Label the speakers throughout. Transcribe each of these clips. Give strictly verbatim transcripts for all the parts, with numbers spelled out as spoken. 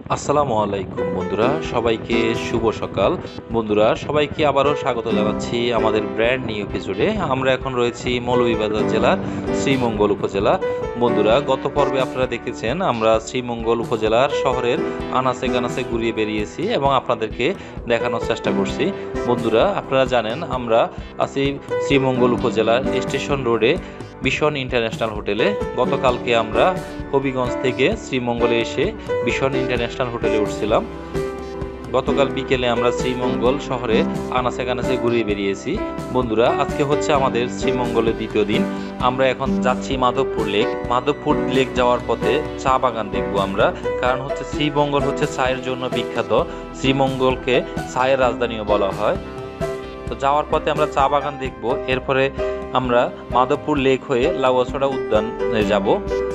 Speaker 1: আসসালামু আলাইকুম বন্ধুরা, সবাইকে শুভ সকাল। বন্ধুরা সবাইকে আবারও স্বাগত জানাচ্ছি আমাদের ব্র্যান্ড নিউ এপিসোডে। আমরা এখন রয়েছি মৌলভীবাজার জেলার শ্রীমঙ্গল উপজেলা। বন্ধুরা গত পর্বে আপনারা দেখেছেন আমরা শ্রীমঙ্গল উপজেলার শহরের আনাচে কানাচে ঘুরিয়ে বেরিয়েছি এবং আপনাদেরকে দেখানোর চেষ্টা করছি। বন্ধুরা আপনারা জানেন আমরা আছি শ্রীমঙ্গল উপজেলার স্টেশন রোডে বিশন ইন্টারন্যাশনাল হোটেলে। গতকালকে আমরা হবিগঞ্জ থেকে শ্রীমঙ্গলে এসে বিশন ইন্টারন্যাশনাল হোটেলে উঠছিলাম। গতকাল বিকেলে আমরা শ্রীমঙ্গল শহরে আনাচে কানাচে ঘুরিয়ে বেরিয়েছি। বন্ধুরা আজকে হচ্ছে আমাদের শ্রীমঙ্গলের দ্বিতীয় দিন। আমরা এখন যাচ্ছি মাধবপুর লেক। মাধবপুর লেক যাওয়ার পথে চা বাগান দেখবো আমরা, কারণ হচ্ছে শ্রীমঙ্গল হচ্ছে চায়ের জন্য বিখ্যাত। শ্রীমঙ্গলকে চায়ের রাজধানীও বলা হয়। তো যাওয়ার পথে আমরা চা বাগান দেখবো, এরপরে আমরা মাধবপুর লেক হয়ে লাউয়াছড়া উদ্যানে যাব।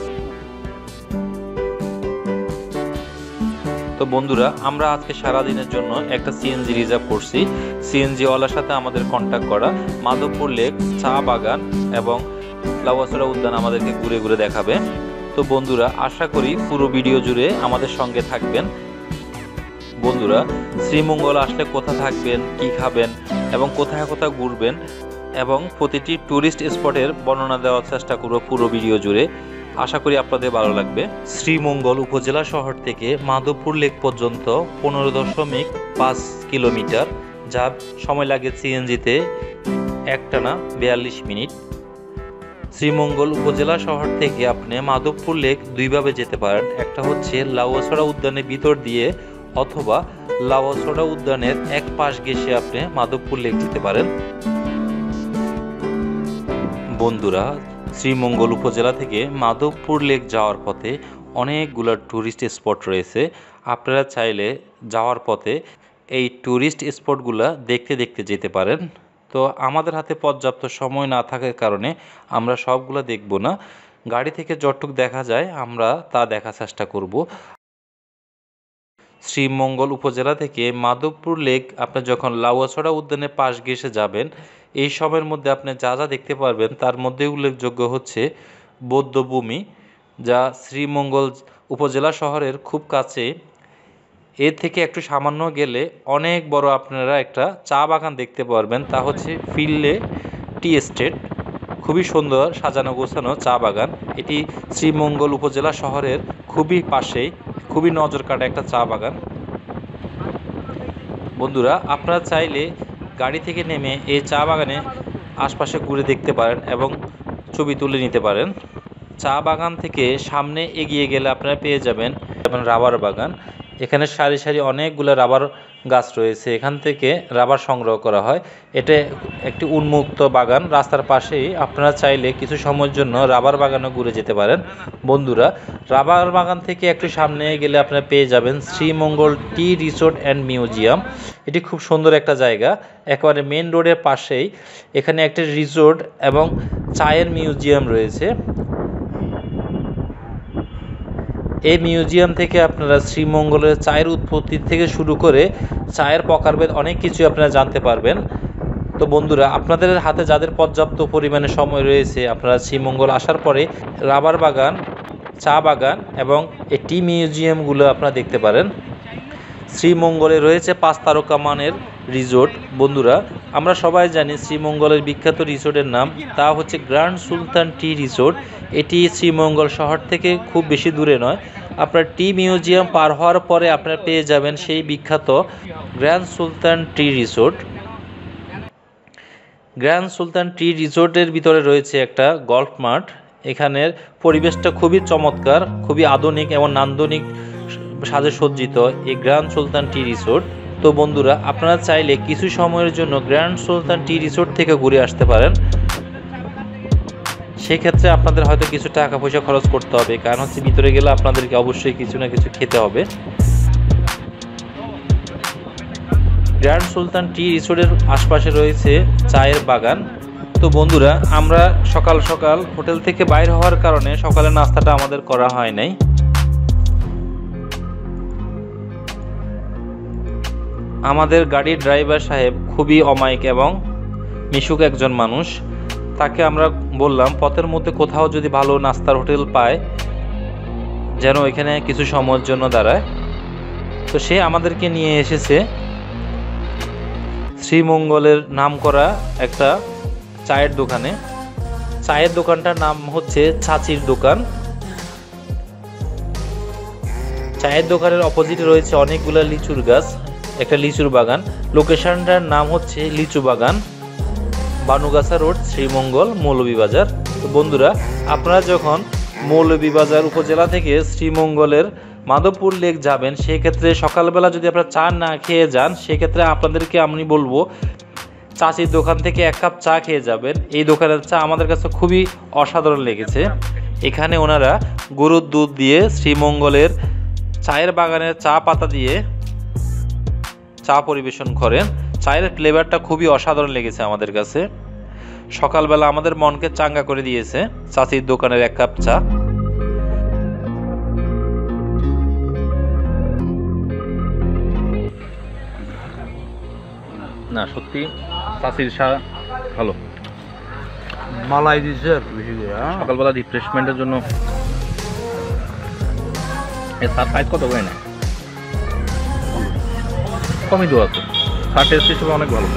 Speaker 1: তো বন্ধুরা আমরা আজকে সারা দিনের জন্য একটা সিএনজি রিজার্ভ করছি। সিএনজি ওয়ালার সাথে আমাদের কন্ট্যাক্ট করা। মাধবপুর লেক, চা বাগান এবং লাউয়াছড়া উদ্যান আমাদেরকে ঘুরে ঘুরে দেখাবে। তো বন্ধুরা আশা করি পুরো ভিডিও জুড়ে আমাদের সঙ্গে থাকবেন। বন্ধুরা শ্রীমঙ্গল আসলে কোথা থাকবেন, কি খাবেন এবং কোথায় কোথায় ঘুরবেন এবং প্রতিটি ট্যুরিস্ট স্পটের বর্ণনা দেওয়ার চেষ্টা করব পুরো ভিডিও জুড়ে। আশা করি আপনাদের ভালো লাগবে। শ্রীমঙ্গল উপজেলা শহর থেকে মাধবপুর লেক পর্যন্ত পনেরো দশমিক পাঁচ কিলোমিটার, যা সময় লাগে সিএনজিতে একটানা বিয়াল্লিশ মিনিট। শ্রীমঙ্গল উপজেলা শহর থেকে আপনি মাধবপুর লেক দুইভাবে যেতে পারেন। একটা হচ্ছে লাউয়াছড়া উদ্যানের ভিতর দিয়ে অথবা লাউয়াছড়া উদ্যানের এক পাশ ঘেঁষে আপনি মাধবপুর লেক যেতে পারেন। বন্ধুরা শ্রীমঙ্গল উপজেলা থেকে মাধবপুর লেক যাওয়ার পথে অনেকগুলো ট্যুরিস্ট স্পট রয়েছে। আপনারা চাইলে যাওয়ার পথে এই ট্যুরিস্ট স্পটগুলো দেখতে দেখতে যেতে পারেন। তো আমাদের হাতে পর্যাপ্ত সময় না থাকার কারণে আমরা সবগুলো দেখব না। গাড়ি থেকে যতটুকু দেখা যায় আমরা তা দেখার চেষ্টা করব। শ্রীমঙ্গল উপজেলা থেকে মাধবপুর লেক আপনি যখন লাউয়াছড়া উদ্যানের পাশ ঘেঁষে যাবেন, এই সময়ের মধ্যে আপনি যা যা দেখতে পারবেন তার মধ্যে উল্লেখযোগ্য হচ্ছে বৌদ্ধভূমি, যা শ্রীমঙ্গল উপজেলা শহরের খুব কাছে। এর থেকে একটু সামান্য গেলে অনেক বড় আপনারা একটা চা বাগান দেখতে পারবেন, তা হচ্ছে ফিল্ডে টি এস্টেট। খুবই সুন্দর সাজানো গোছানো চা বাগান। এটি শ্রীমঙ্গল উপজেলা শহরের খুবই পাশেই, খুবই নজর কাটা একটা চা বাগান। বন্ধুরা আপনারা চাইলে গাড়ি থেকে নেমে এই চা বাগানে আশপাশে ঘুরে দেখতে পারেন এবং ছবি তুলে নিতে পারেন। চা বাগান থেকে সামনে এগিয়ে গেলে আপনারা পেয়ে যাবেন রাবার বাগান। এখানে সারি সারি অনেকগুলো রাবার গাছ রয়েছে, এখান থেকে রাবার সংগ্রহ করা হয়। এটা একটি উন্মুক্ত বাগান, রাস্তার পাশেই। আপনারা চাইলে কিছু সময়ের জন্য রাবার বাগানে ঘুরে যেতে পারেন। বন্ধুরা রাবার বাগান থেকে একটু সামনে গেলে আপনারা পেয়ে যাবেন Sreemangal tea resort and museum. এটি খুব সুন্দর একটা জায়গা, একেবারে মেন রোডের পাশেই। এখানে একটি রিসোর্ট এবং চায়ের মিউজিয়াম রয়েছে। এই মিউজিয়াম থেকে আপনারা শ্রীমঙ্গলের চায়ের উৎপত্তি থেকে শুরু করে চায়ের প্রকারভেদ অনেক কিছু আপনারা জানতে পারবেন। তো বন্ধুরা আপনাদের হাতে যাদের পর্যাপ্ত পরিমাণে সময় রয়েছে, আপনারা শ্রীমঙ্গল আসার পরে রাবার বাগান, চা বাগান এবং এই টি মিউজিয়ামগুলো আপনারা দেখতে পারেন। শ্রীমঙ্গলে রয়েছে পাঁচ তারকা মানের রিসোর্ট। বন্ধুরা আমরা সবাই জানি শ্রীমঙ্গলের বিখ্যাত রিসোর্টের নাম, তা হচ্ছে গ্র্যান্ড সুলতান টি রিসোর্ট। এটি শ্রীমঙ্গল শহর থেকে খুব বেশি দূরে নয়। আপনার টি মিউজিয়াম পার হওয়ার পরে আপনারা পেয়ে যাবেন সেই বিখ্যাত grand Sultan tea resort. Grand Sultan tea রিসোর্টের ভিতরে রয়েছে একটা গল্ফ মাঠ। এখানের পরিবেশটা খুবই চমৎকার, খুবই আধুনিক এবং নান্দনিক সাজে সজ্জিত এই গ্র্যান্ড সুলতান টি রিসোর্ট। তো বন্ধুরা আপনারা চাইলে কিছু সময়ের জন্য গ্র্যান্ড সুলতান টি রিসোর্ট থেকে ঘুরে আসতে পারেন। সেক্ষেত্রে আপনাদের হয়তো কিছু টাকা পয়সা খরচ করতে হবে, কারণ হচ্ছে ভিতরে গেলে আপনাদেরকে অবশ্যই কিছু না কিছু খেতে হবে। গ্র্যান্ড সুলতান টি রিসোর্টের আশপাশে রয়েছে চায়ের বাগান। তো বন্ধুরা আমরা সকাল সকাল হোটেল থেকে বাইরে হওয়ার কারণে সকালের নাস্তাটা আমাদের করা হয় নাই। আমাদের গাড়ির ড্রাইভার সাহেব খুবই অমায়িক এবং মিশুক একজন মানুষ। তাকে আমরা বললাম পথের মধ্যে কোথাও যদি ভালো নাস্তার হোটেল পায় যেন এখানে কিছু সময়ের জন্য দাঁড়ায়। তো সে আমাদেরকে নিয়ে এসেছে শ্রীমঙ্গলের নামকরা একটা চায়ের দোকানে। চায়ের দোকানটার নাম হচ্ছে চাচির দোকান। চায়ের দোকানের অপোজিটে রয়েছে অনেকগুলো লিচুর গাছ, একটা লিচুর বাগান। লোকেশনটার নাম হচ্ছে লিচু বাগান, বানুগাছা রোড, শ্রীমঙ্গল, মৌলভীবাজার। তো বন্ধুরা, আপনারা যখন মৌলভীবাজার উপজেলা থেকে শ্রীমঙ্গলের মাধবপুর লেক যাবেন, সেক্ষেত্রে সকালবেলা যদি আপনারা চা না খেয়ে যান, সেক্ষেত্রে আপনাদেরকে আমি বলবো চাচির দোকান থেকে এক কাপ চা খেয়ে যাবেন। এই দোকানের চা আমাদের কাছে খুবই অসাধারণ লেগেছে। এখানে ওনারা গরুর দুধ দিয়ে শ্রীমঙ্গলের চায়ের বাগানের চা পাতা দিয়ে চা পরিবেশন করেন। চায়ের ফ্লেভারটা খুবই অসাধারণ লেগেছে আমাদের কাছে। সকালবেলা আমাদের মনকে চাঙ্গা করে দিয়েছে চাচির দোকানের এক কাপ চা। না সত্যি চাচির চা ভালো,
Speaker 2: মালাই দিছে বেশি করে।
Speaker 1: সকালবেলা রিফ্রেশমেন্টের জন্য। এর চার সাইজ কত করে না, কমই দেওয়া আছে, চার টেস্ট হিসেবে অনেক ভালো।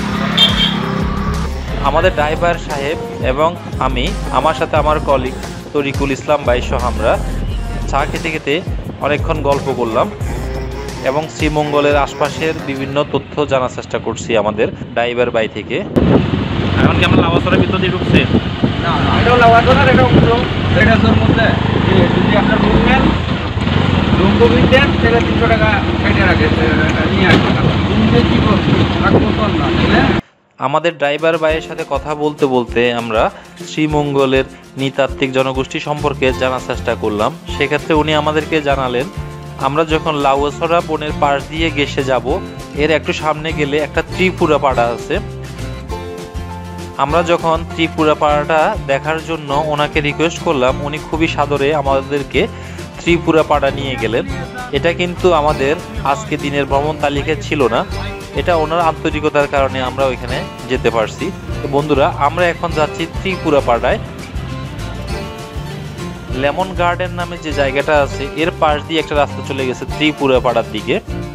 Speaker 1: আমাদের ড্রাইভার সাহেব এবং আমি, আমার সাথে আমার কলিগ তরিকুল ইসলাম ভাই সহ আমরা চা খেতে খেতে অনেকক্ষণ গল্প করলাম এবং শ্রীমঙ্গলের আশপাশের বিভিন্ন তথ্য জানার চেষ্টা করছি আমাদের ড্রাইভার ভাই থেকে। এখন কি আমরা লাভাছড়ার ভিতর দিয়ে ঢুকছে?
Speaker 2: না না, এটাও লাভাছড়ার, এটাও পুরো এটার মধ্যে। যদি আপনার রুম নেন, রুম বুকিং দেন, তাহলে তিনশো টাকা কেটে রাখে নিয়ে আসবেন। রুম দিয়ে কী করছি রাখবো তো না।
Speaker 1: আমাদের ড্রাইভার ভাইয়ের সাথে কথা বলতে বলতে আমরা শ্রীমঙ্গলের নৃতাত্ত্বিক জনগোষ্ঠী সম্পর্কে জানার চেষ্টা করলাম। সেক্ষেত্রে উনি আমাদেরকে জানালেন, আমরা যখন লাউয়াছড়া বনের পাশ দিয়ে গেছে যাব, এর একটু সামনে গেলে একটা ত্রিপুরা পাড়া আছে। আমরা যখন ত্রিপুরা পাড়াটা দেখার জন্য ওনাকে রিকোয়েস্ট করলাম, উনি খুবই সাদরে আমাদেরকে ত্রিপুরা পাড়া নিয়ে গেলেন। এটা কিন্তু আমাদের আজকে দিনের ভ্রমণ তালিকায় ছিল না, এটা ওনার আন্তরিকতার কারণে আমরা ওইখানে যেতে পারছি। তো বন্ধুরা, আমরা এখন যাচ্ছি ত্রিপুরা পাড়ায়। লেমন গার্ডেন নামে যে জায়গাটা আছে, এর পাশ দিয়ে একটা রাস্তা চলে গেছে ত্রিপুরা পাড়ার দিকে।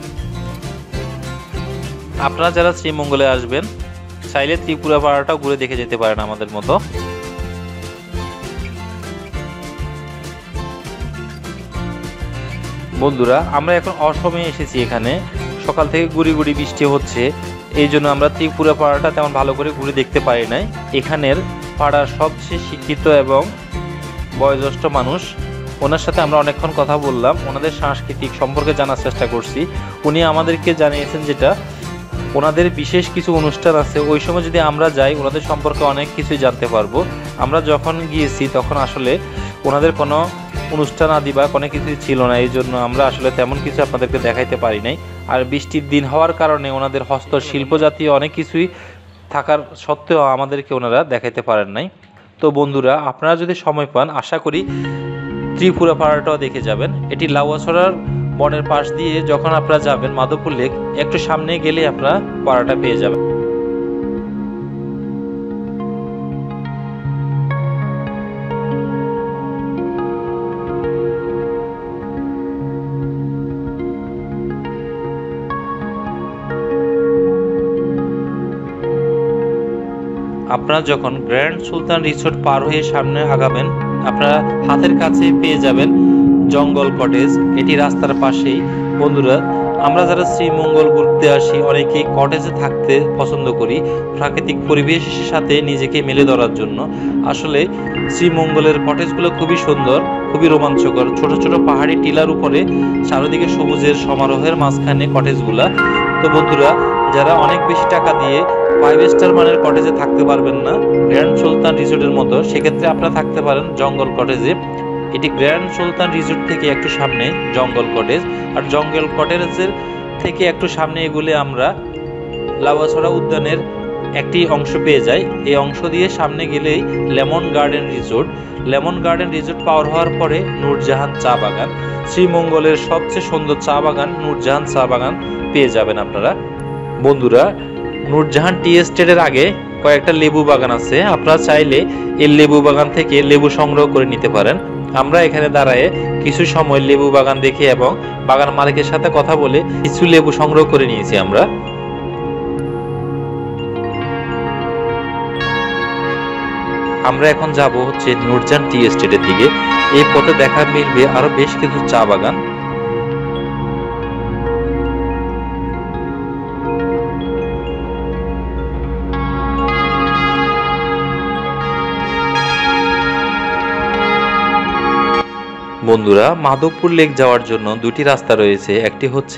Speaker 1: আপনারা যারা শ্রীমঙ্গলে আসবেন, চাইলে ত্রিপুরা পাড়াটাও ঘুরে দেখে যেতে পারেন আমাদের মতো। বন্ধুরা, আমরা এখন অসময়ে এসেছি এখানে। সকাল থেকে গুড়ি গুড়ি বৃষ্টি হচ্ছে, এই জন্য আমরা ত্রিপুরা পাড়াটা তেমন ভালো করে ঘুরে দেখতে পারি নাই। এখানের পাড়ার সবচেয়ে শিক্ষিত এবং বয়োজ্যেষ্ঠ মানুষ, ওনার সাথে আমরা অনেকক্ষণ কথা বললাম, ওনাদের সাংস্কৃতিক সম্পর্কে জানার চেষ্টা করছি। উনি আমাদেরকে জানিয়েছেন যেটা ওনাদের বিশেষ কিছু অনুষ্ঠান আছে, ওই সময় যদি আমরা যাই ওনাদের সম্পর্কে অনেক কিছুই জানতে পারবো। আমরা যখন গিয়েছি তখন আসলে ওনাদের কোনো অনুষ্ঠান আদি বা কোনো কিছুই ছিল না, এই জন্য আমরা আসলে তেমন কিছু আপনাদেরকে দেখাইতে পারি নাই। আর বৃষ্টির দিন হওয়ার কারণে ওনাদের হস্তশিল্প জাতীয় অনেক কিছুই থাকার সত্ত্বেও আমাদেরকে ওনারা দেখাইতে পারেন নাই। তো বন্ধুরা, আপনারা যদি সময় পান, আশা করি ত্রিপুরা পাড়াটাও দেখে যাবেন। এটি লাউয়াছড়ার বনের পাশ দিয়ে যখন আপনারা যাবেন মাধবপুর লেক, একটু সামনে গেলে আপনারা পাড়াটা পেয়ে যাবেন। আপনারা যখন গ্র্যান্ড সুলতান রিসোর্ট পার হয়ে সামনে আগাবেন, আপনারা হাতের কাছে পেয়ে যাবেন জঙ্গল কটেজ। এটি রাস্তার পাশেই। বন্ধুরা, আমরা যারা শ্রীমঙ্গল ঘুরতে আসি, অনেকেই কটেজে থাকতে পছন্দ করি প্রাকৃতিক পরিবেশের সাথে নিজেকে মেলে ধরার জন্য। আসলে শ্রীমঙ্গলের কটেজগুলো খুবই সুন্দর, খুবই রোমাঞ্চকর। ছোট ছোট পাহাড়ি টিলার উপরে চারিদিকে সবুজের সমারোহের মাঝখানে কটেজগুলা। তো বন্ধুরা, যারা অনেক বেশি টাকা দিয়ে ফাইভ স্টার মানের কটেজে থাকতে পারবেন না গ্র্যান্ড সুলতান রিসোর্টের মতো, সেক্ষেত্রে আপনারা থাকতে পারেন জঙ্গল কটেজে। এটি গ্র্যান্ড সুলতান রিসোর্ট থেকে একটু সামনে জঙ্গল কটেজ, আর জঙ্গল কটেজের থেকে একটু সামনে এগুলে আমরা লাউয়াছড়া উদ্যানের একটি অংশ পেয়ে যাই। এই অংশ দিয়ে সামনে গেলেই lemon garden resort. Lemon garden resort পার হওয়ার পরে নূরজাহান চা বাগান, শ্রীমঙ্গলের সবচেয়ে সুন্দর চা বাগান নূরজাহান চা বাগান পেয়ে যাবেন আপনারা। বন্ধুরা, নূরজাহান টি এস্টেটের আগে কয়েকটা লেবু বাগান আছে, আপনারা চাইলে এই লেবু বাগান থেকে লেবু সংগ্রহ করে নিতে পারেন। আমরা এখানে দাঁড়ায় কিছু সময় লেবু বাগান দেখে এবং বাগান মালিকের সাথে কথা বলে কিছু লেবু সংগ্রহ করে নিয়েছি আমরা। আমরা এখন যাব হচ্ছে নূরজাহান টি এস্টেটের দিকে। এই পথে দেখা মিলবে আরো বেশ কিছু চা বাগান। বন্ধুরা, মাধবপুর লেক যাওয়ার জন্য দুটি রাস্তা রয়েছে। একটি হচ্ছে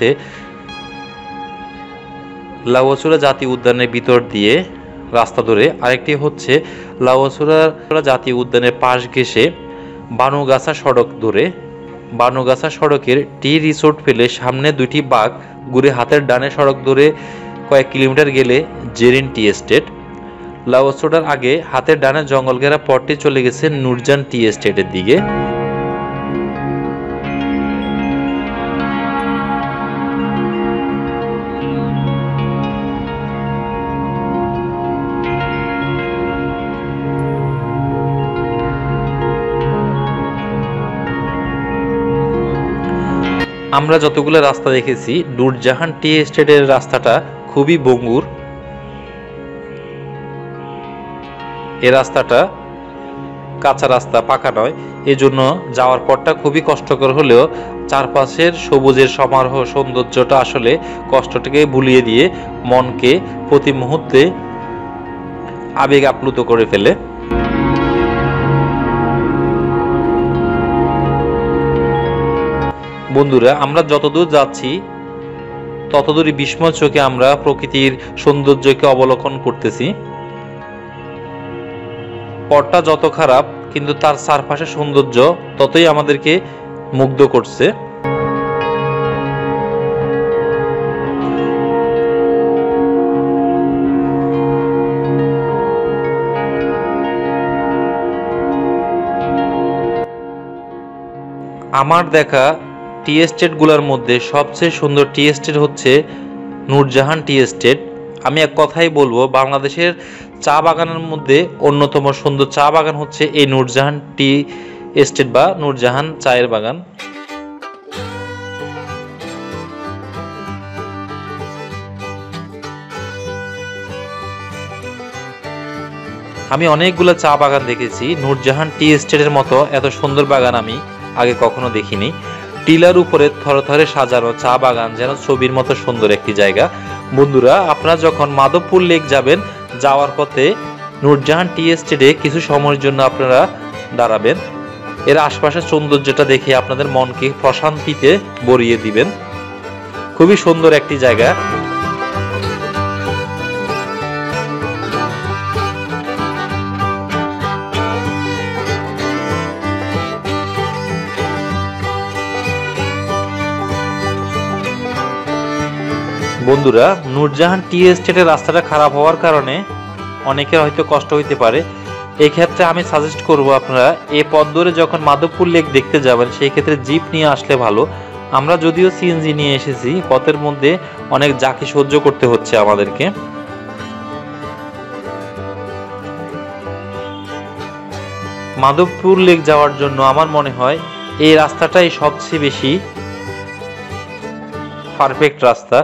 Speaker 1: লাউয়াছড়া জাতীয় উদ্যানের ভিতর দিয়ে রাস্তা ধরে, আরেকটি হচ্ছে লাউয়াছড়া জাতীয় উদ্যানের পাশ ঘেঁষে বানুগাছা সড়ক ধরে। বানুগাছা সড়কের টি রিসোর্ট ফেলে সামনে দুটি বাঁক ঘুরে হাতের ডানে সড়ক ধরে কয়েক কিলোমিটার গেলে জেরিন টি এস্টেট। লাউয়াছড়ার আগে হাতের ডানে জঙ্গল ঘেরা পথটি চলে গেছে নূরজাহান টি এস্টেটের দিকে। আমরা যতগুলো রাস্তা দেখেছি, নূরজাহান টি এস্টেটের রাস্তাটা খুবই ভঙ্গুর। এই রাস্তাটা কাঁচা রাস্তা, পাকা নয়, এজন্য যাওয়ার পথটা খুবই কষ্টকর হলেও চারপাশের সবুজের সমারোহ সৌন্দর্যটা আসলে কষ্টটাকে ভুলিয়ে দিয়ে মনকে প্রতি মুহূর্তে আবেগ আপ্লুত করে ফেলে। বন্ধুরা, আমরা যতদূর যাচ্ছি ততদূরই বিস্ময় চোখে আমরা প্রকৃতির সৌন্দর্যকে অবলোকন করতেছি। পথটা যত খারাপ কিন্তু তার চারপাশের সৌন্দর্য ততই আমাদেরকে মুগ্ধ করছে। আমার দেখা টি এস্টেট গুলার মধ্যে সবচেয়ে সুন্দর টি এস্টেট হচ্ছে নূরজাহান টি এস্টেট। আমি এক কথাই বলবো, বাংলাদেশের চা বাগানের মধ্যে অন্যতম সুন্দর চা বাগান হচ্ছে এই নূরজাহান টি এস্টেট বা নূরজাহান চায়ের বাগান। আমি অনেকগুলো চা বাগান দেখেছি, নূরজাহান টি এস্টেটের মতো এত সুন্দর বাগান আমি আগে কখনো দেখিনি। টিলার উপরে থরে থরে সাজানো চা বাগান যেন ছবির মতো সুন্দর একটি জায়গা। বন্ধুরা, আপনারা যখন মাধবপুর লেক যাবেন, যাওয়ার পথে নূরজাহান টি এস্টেটে কিছু সময়ের জন্য আপনারা দাঁড়াবেন। এর আশপাশের সৌন্দর্যটা দেখে আপনাদের মনকে প্রশান্তিতে ভরিয়ে দিবেন। খুবই সুন্দর একটি জায়গা। বন্ধুরা, নূরজাহান টি এস্টেটের রাস্তাটা খারাপ হওয়ার কারণে অনেকের হয়তো কষ্ট হইতে পারে। এই ক্ষেত্রে আমি সাজেস্ট করব, আপনারা এই পথ ধরে যখন মাধবপুর লেক দেখতে যাবেন সেই ক্ষেত্রে জিপ নিয়ে আসলে ভালো। আমরা যদিও সিএনজি নিয়ে এসেছি, পথের মধ্যে অনেক ঝাঁকি সহ্য করতে হচ্ছে আমাদেরকে। মাধবপুর লেক যাওয়ার জন্য আমার মনে হয় এই রাস্তাটাই সবচেয়ে বেশি পারফেক্ট রাস্তা।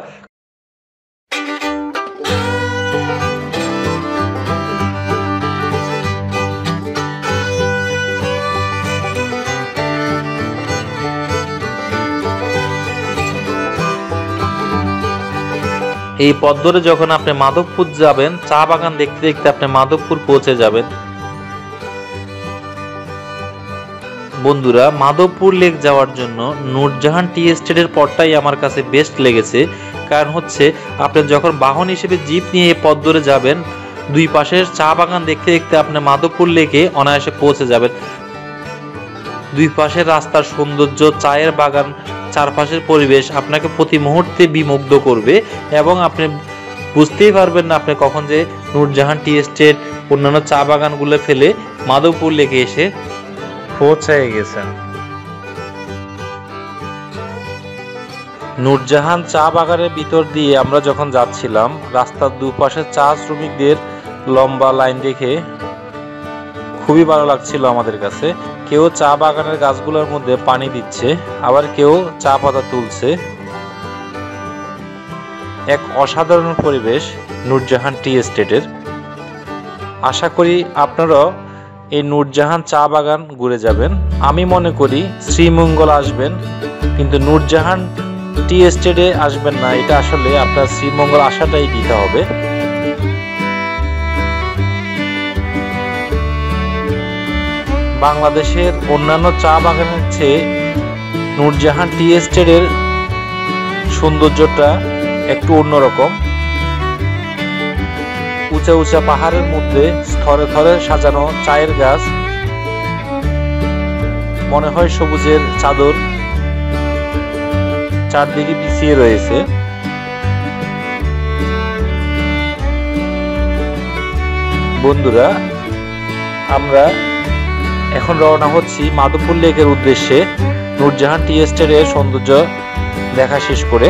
Speaker 1: এই পথ ধরে যখন আপনি মাধবপুর যাবেন, চা বাগান দেখতে দেখতে আপনি মাধবপুর পৌঁছে যাবেন। বন্ধুরা, মাধবপুর লেক যাওয়ার জন্য নূরজাহান টি এস্টেটের পথটাই আমার কাছে বেস্ট লেগেছে। কারণ হচ্ছে আপনি যখন বাহন হিসেবে জিপ নিয়ে এই পথ ধরে যাবেন, দুই পাশের চা বাগান দেখতে দেখতে আপনি মাধবপুর লেকে অনায়াসে পৌঁছে যাবেন। দুই পাশের রাস্তার সৌন্দর্য, চায়ের বাগান, চারপাশের পরিবেশ আপনাকে প্রতি মুহূর্তে বিমুগ্ধ করবে এবং আপনি বুঝতেই পারবেন না আপনি কখন যে নূরজাহান টি এস্টেট অন্যান্য চা বাগানগুলো ফেলে মাধবপুর লেকে এসে পৌঁছে গেছেন। নূরজাহান চা বাগানের ভিতর দিয়ে আমরা যখন যাচ্ছিলাম, রাস্তার দুপাশে চা শ্রমিকদের লম্বা লাইন দেখে খুবই ভালো লাগছিল আমাদের কাছে। কেউ চা বাগানের গাছগুলোর মধ্যে পানি দিচ্ছে, আবার কেউ চা পাতা তুলছে। এক অসাধারণ পরিবেশ নূরজাহান টি এস্টেটের। আশা করি আপনারাও এই নূরজাহান চা বাগান ঘুরে যাবেন। আমি মনে করি শ্রীমঙ্গল আসবেন, কিন্তু নূরজাহান টি এস্টেটে আসবেন না। এটা আসলে আপনার শ্রীমঙ্গল আসাটাই দিতে হবে। বাংলাদেশের অন্যান্য চা বাগানের চেয়ে নূরজাহান টি এস্টেটের সৌন্দর্যটা একটু অন্যরকম। উঁচা উঁচা পাহাড়ের মধ্যে স্তরে স্তরে সাজানো চায়ের গাছ, মনে হয় সবুজের চাদর চারদিকে বিছিয়ে রয়েছে। বন্ধুরা, আমরা এখন রওনা হচ্ছি মাধবপুর লেকের উদ্দেশ্যে নূরজাহান টি এস্টেটের সৌন্দর্য দেখা শেষ করে।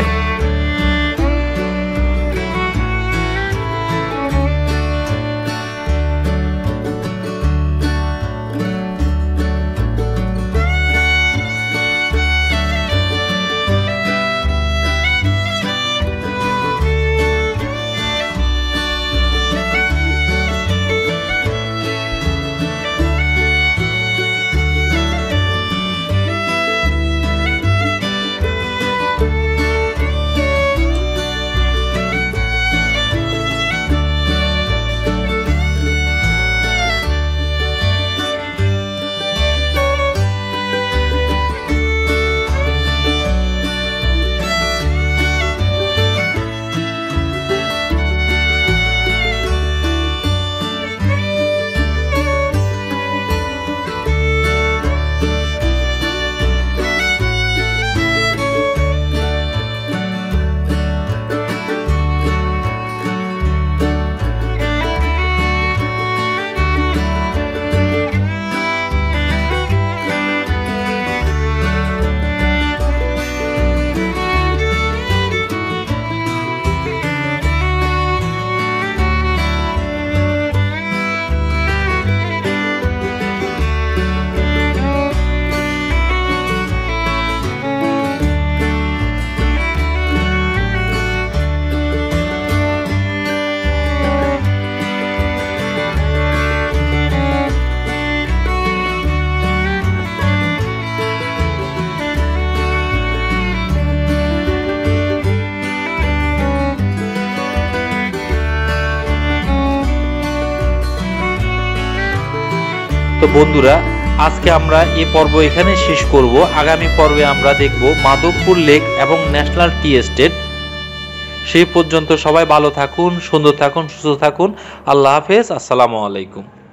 Speaker 1: তো বন্ধুরা, আজকে আমরা এই পর্ব এখানে শেষ করব। আগামী পর্বে আমরা দেখব মাধবপুর লেক এবং ন্যাশনাল টি এস্টেট। সেই পর্যন্ত সবাই ভালো থাকুন, সুন্দর থাকুন, সুস্থ থাকুন। আল্লাহ হাফেজ। আসসালামু আলাইকুম।